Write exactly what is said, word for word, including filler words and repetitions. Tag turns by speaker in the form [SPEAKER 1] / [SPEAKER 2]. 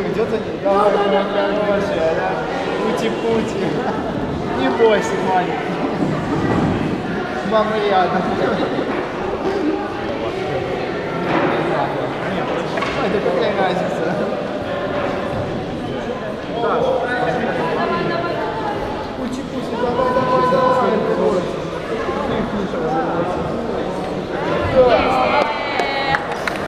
[SPEAKER 1] идет за ней. Давай, моя хорошая, да? Пути-пути. Не бойся, маленький. Мама рядом. Ой, да какая разница?